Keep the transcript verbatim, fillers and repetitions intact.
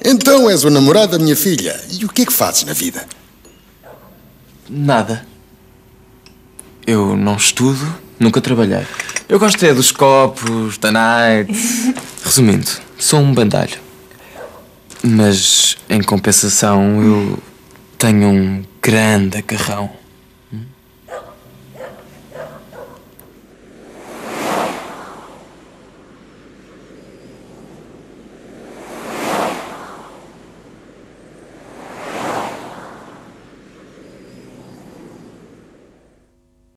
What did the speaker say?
Então és o namorado da minha filha. E o que é que fazes na vida? Nada. Eu não estudo, nunca trabalhei. Eu gosto é dos copos, da night. Resumindo, sou um bandalho. Mas, em compensação, eu tenho um grande agarrão.